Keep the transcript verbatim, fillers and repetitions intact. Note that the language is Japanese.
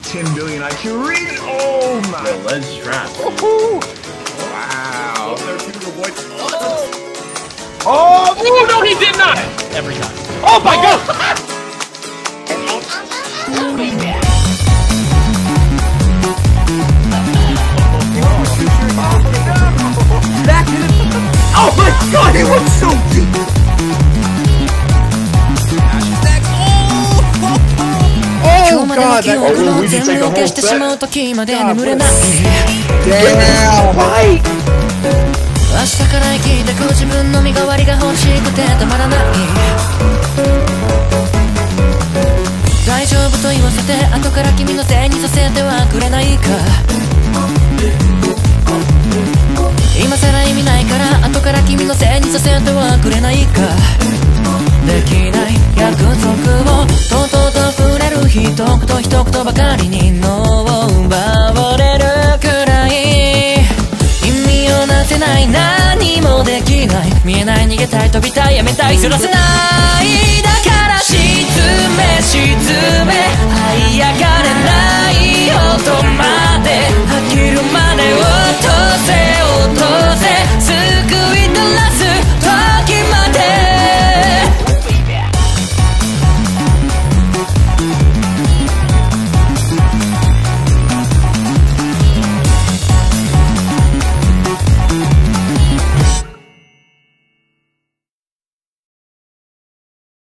ten billion I Q. Read it. Oh my. The ledge trap. Wow. Oh, oh no, he did not! Every time. Oh my god! Back in it. Oh my god, he looks so deep! Oh god, that oh, we can take a whole set. God, damn! Right! 明日から生きてく自分の身代わりが欲しくてたまらない大丈夫と言わせて後から君のせいにさせてはくれないか今さら意味ないから後から君のせいにさせてはくれないかできない約束をとうとうと触れる一言一言ばかりに脳を奪われるくらい意味をなせない何もできない見えない逃げたい飛びたいやめたい知らせないだから沈め沈め這い上がれない音ま